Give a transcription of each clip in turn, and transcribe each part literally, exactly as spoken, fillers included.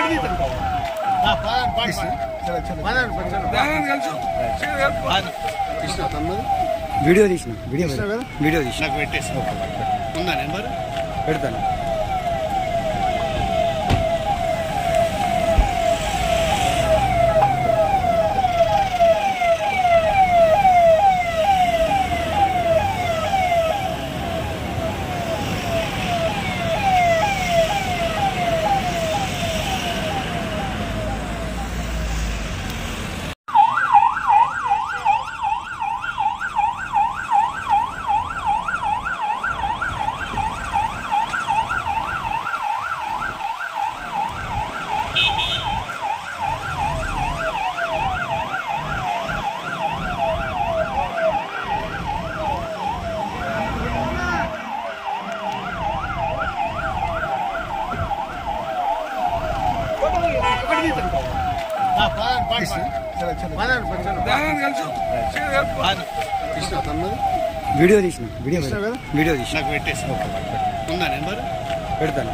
Video తీసిన video video తీసిన నాకు పెట్టేసి ఉందా నెంబర్ పెడతాను. వీడియో తీసిన వీడియో వీడియో తీసిన నాకు పెట్టేసి ఉందా నెంబర్ పెడతాను.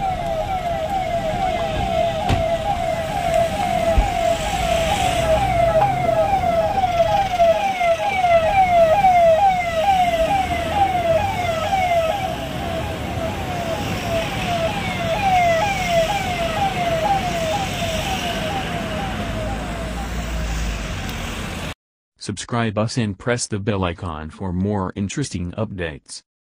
Subscribe us and press the bell icon for more interesting updates.